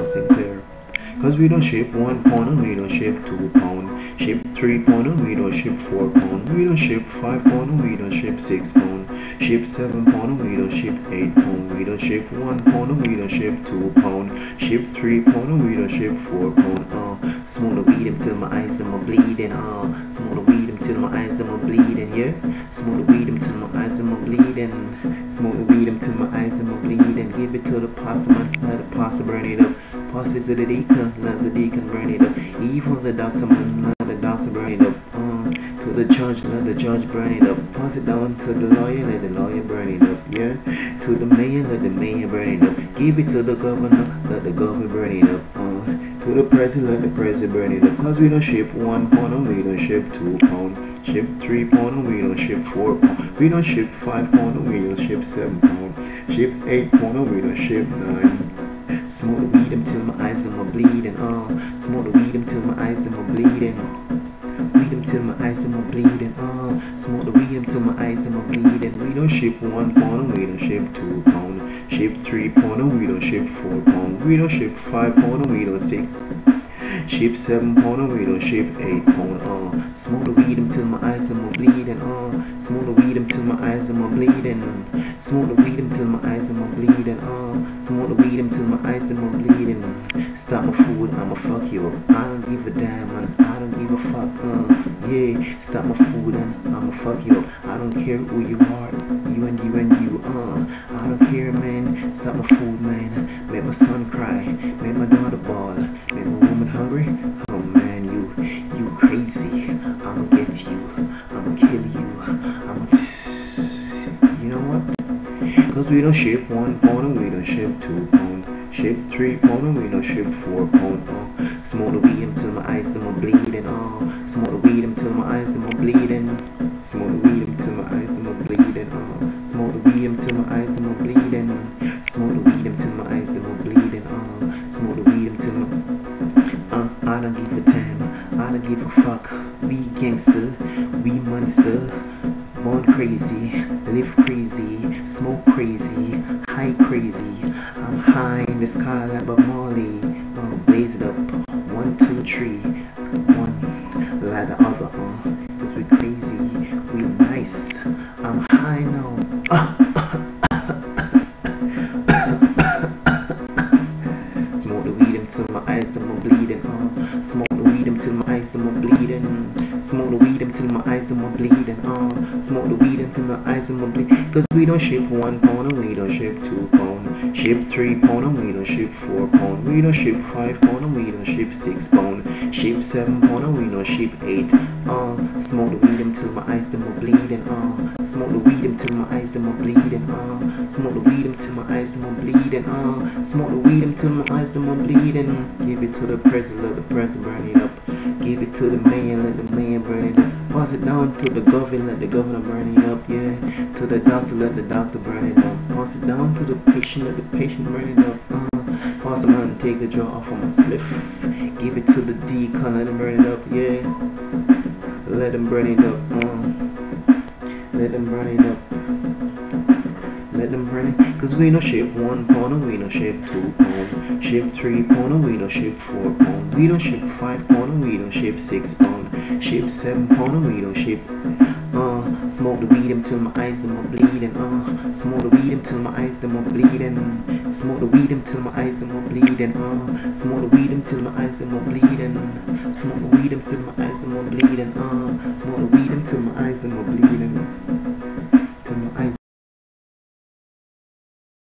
I'm Sinclair. Cause we don't ship 1 pound and we don't ship 2 pound. Ship 3 pound and we don't ship 4 pound. We don't ship 5 pound and we don't ship 6 pound. Ship 7 pound and we don't ship 8 pound. We don't ship 1 pound and we don't ship 2 pound. Ship 3 pound and we don't ship 4 pound. Smoke the weed until my eyes them are bleeding. Smoke the weed until my eyes them are bleeding. Yeah. Smoke the weed until my eyes them are bleeding. Smoke the weed until my eyes them are bleeding. Give it to the pastor man, let the pastor burn it up. Pass it to the deacon, let the deacon burn it up. Even the doctor man, let the doctor burn it up. To the judge, let the judge burn it up. Pass it down to the lawyer, let the lawyer burn it up. Yeah. To the mayor, let the mayor burn it up. Give it to the governor, let the governor burn it up. To the president, let the president burn it up. Cause we don't ship 1 pound and we don't ship 2 pound. Ship 3 pound and we don't ship 4 pound. We don't ship 5 pound and we don't ship 7 pound. Ship 8 pound and we don't ship 9. Smoke the weed until my eyes them are bleeding. Smoke the weed until my eyes them are bleeding. Weed until my eyes them are bleeding. Smoke the weed until my eyes them are bleeding. We don't ship 1 pound and we don't ship 2 pound. Ship 3 pound and we don't ship 4 pound. We don't ship 5 pound and we don't 6. Ship 7 pound and we don't ship 8 pound. Smoke the weed until my eyes them are bleeding. Smoke the weed until my eyes them are bleeding. Smoke the weed until my eyes them are bleeding. Smoke the weed until my eyes them are bleeding. Stop my food, I'ma fuck you up. I don't give a damn, man. I don't give a fuck. Yeah, stop my food and I'ma fuck you up. I don't care who you are, you and you and you. I don't care, man. Stop my food, man. Make my son cry, make my daughter bawl, make my woman hungry. Oh man, you crazy. I'ma get you, I'ma kill you, you know what? Cause we don't ship 1 pound and we don't ship 2 pound. Ship 3 pound and we don't ship 4 pound. Smoke the weed until my eyes them are bleeding. Smoke the weed until my eyes them are bleeding. Smoke the weed until my eyes them are bleeding. Smoke the weed until my eyes them are bleeding. Smoke the weed until my eyes them are bleeding. Smoke the weed until my I don't give a damn, I don't give a fuck. We gangster, we monster. Born crazy, live crazy, smoke crazy, high crazy. I'm high in the sky like Bob Marley. Blaze it up, 1, 2, 3, one like the other. Cause we crazy, we nice. I'm high now. Smoke the weed until my eyes them are bleeding. Smoke the weed until my eyes them are bleeding. Smoke the weed until my eyes them are bleeding. Smoke the weed until my eyes them are bleeding. Cause we don't ship 1 pound and we don't ship 2 pound. Ship 3 pound and we don't ship 4 pound. We don't ship 5 pound and we don't ship 6 pound. Ship 7 pound and we don't ship 8. Smoke the weed until my eyes them are bleeding. Smoke the weed until my eyes them are bleeding. Smoke the weed until my eyes them are bleeding. Smoke the weed until my eyes them are bleeding. Give it to the president, let the president burn it up. Give it to the mayor, let the mayor burn it up. Pass it down to the governor, let the governor burn it up. Yeah. To the doctor, let the doctor burn it up. Pass it down to the patient, let the patient burn it up. Pass it on, take a draw off of my spliff. Give it to the deacon, let him burn it up. Yeah. Let him burn it up. Let them burn it up. Let them burn it. Cause we don't ship 1 pound and we don't ship 2 pound. Ship 3 pound and we don't ship 4 pound. We don't ship 5 pound and we don't ship 6 pound. Ship 7 pound and we don't ship. Smoke the weed until my eyes them are bleeding. Smoke the weed until my eyes them are bleeding. Smoke the weed until my eyes them are bleeding. Smoke the weed until my eyes them are bleeding. Smoke the weed until my eyes them are bleeding. Smoke the weed until my eyes